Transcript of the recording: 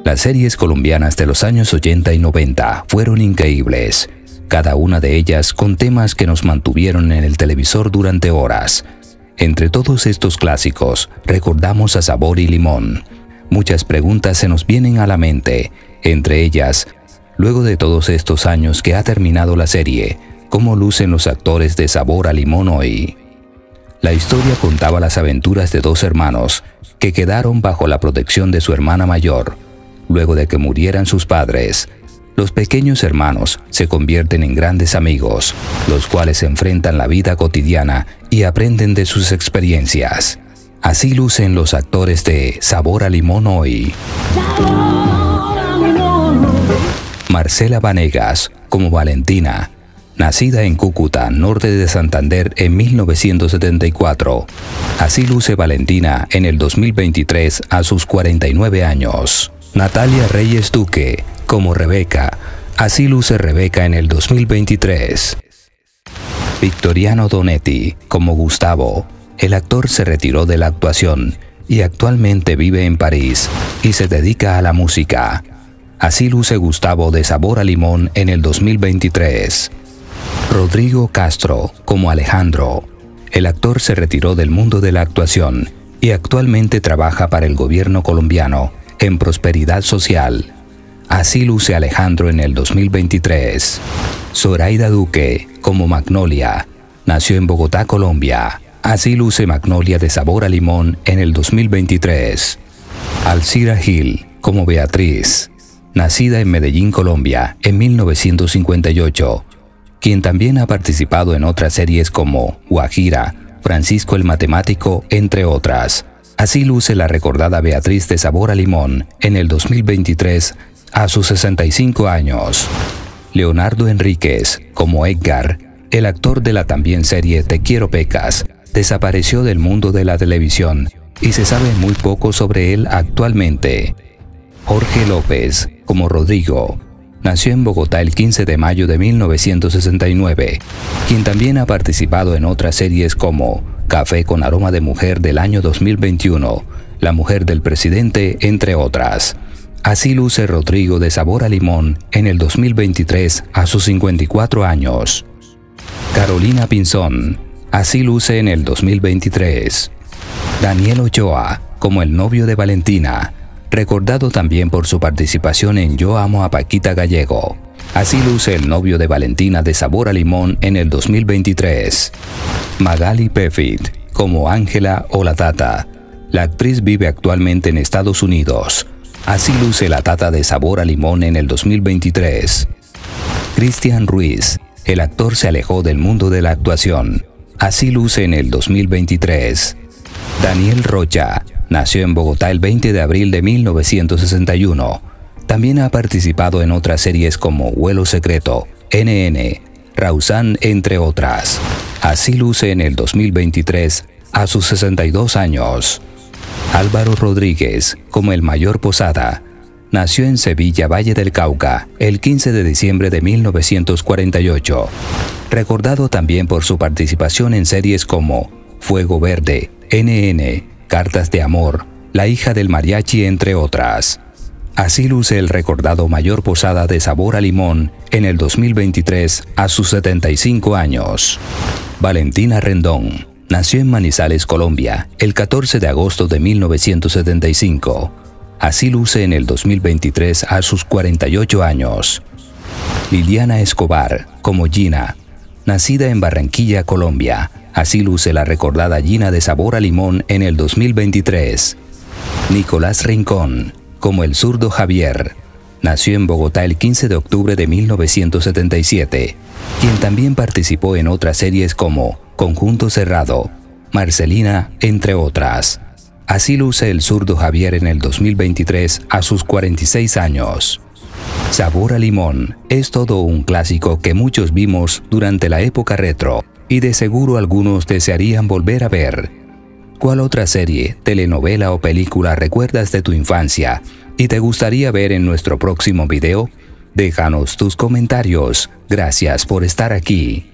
Las series colombianas de los años 80 y 90 fueron increíbles, cada una de ellas con temas que nos mantuvieron en el televisor durante horas. Entre todos estos clásicos, recordamos a Sabor y Limón. Muchas preguntas se nos vienen a la mente, entre ellas, luego de todos estos años que ha terminado la serie, ¿cómo lucen los actores de Sabor a Limón hoy? La historia contaba las aventuras de dos hermanos que quedaron bajo la protección de su hermana mayor, luego de que murieran sus padres. Los pequeños hermanos se convierten en grandes amigos, los cuales enfrentan la vida cotidiana y aprenden de sus experiencias. Así lucen los actores de Sabor a Limón hoy. Marcela Vanegas, como Valentina, nacida en Cúcuta, norte de Santander, en 1974. Así luce Valentina en el 2023 a sus 49 años. Natalia Reyes Duque, como Rebeca. Así luce Rebeca en el 2023. Victoriano Donetti, como Gustavo. El actor se retiró de la actuación y actualmente vive en París y se dedica a la música. Así luce Gustavo de Sabor a Limón en el 2023. Rodrigo Castro, como Alejandro. El actor se retiró del mundo de la actuación y actualmente trabaja para el gobierno colombiano en prosperidad social. Así luce Alejandro en el 2023. Zoraida Duque, como Magnolia. Nació en Bogotá, Colombia. Así luce Magnolia de Sabor a Limón en el 2023. Alcira Gil, como Beatriz. Nacida en Medellín, Colombia, en 1958. Quien también ha participado en otras series como Guajira, Francisco el Matemático, entre otras. Así luce la recordada Beatriz de Sabor a Limón en el 2023 a sus 65 años. Leonardo Enríquez, como Edgar, el actor de la también serie Te quiero pecas, desapareció del mundo de la televisión y se sabe muy poco sobre él actualmente. Jorge López, como Rodrigo. Nació en Bogotá el 15 de mayo de 1969, quien también ha participado en otras series como Café con aroma de mujer del año 2021, La mujer del presidente, entre otras. Así luce Rodrigo de Sabor a Limón en el 2023 a sus 54 años. Carolina Pinzón, así luce en el 2023. Daniel Ochoa, como el novio de Valentina, recordado también por su participación en Yo amo a Paquita Gallego. Así luce el novio de Valentina de Sabor a Limón en el 2023. Magali Pefit, como Ángela o la Tata. La actriz vive actualmente en Estados Unidos. Así luce la Tata de Sabor a Limón en el 2023. Cristian Ruiz, el actor se alejó del mundo de la actuación. Así luce en el 2023. Daniel Rocha, nació en Bogotá el 20 de abril de 1961. También ha participado en otras series como Vuelo Secreto, NN, Rausán, entre otras. Así luce en el 2023 a sus 62 años. Álvaro Rodríguez, como el Mayor Posada. Nació en Sevilla, Valle del Cauca, el 15 de diciembre de 1948. Recordado también por su participación en series como Fuego Verde, NN, Cartas de Amor, La hija del mariachi, entre otras. Así luce el recordado Mayor Posada de Sabor a Limón en el 2023 a sus 75 años. Valentina Rendón, nació en Manizales, Colombia, el 14 de agosto de 1975. Así luce en el 2023 a sus 48 años. Liliana Escobar, como Gina, nacida en Barranquilla, Colombia. Así luce la recordada Gina de Sabor a Limón en el 2023. Nicolás Rincón, como el zurdo Javier. Nació en Bogotá el 15 de octubre de 1977, quien también participó en otras series como Conjunto Cerrado, Marcelina, entre otras. Así luce el zurdo Javier en el 2023 a sus 46 años. Sabor a Limón es todo un clásico que muchos vimos durante la época retro y de seguro algunos desearían volver a ver. ¿Cuál otra serie, telenovela o película recuerdas de tu infancia y te gustaría ver en nuestro próximo video? Déjanos tus comentarios. Gracias por estar aquí.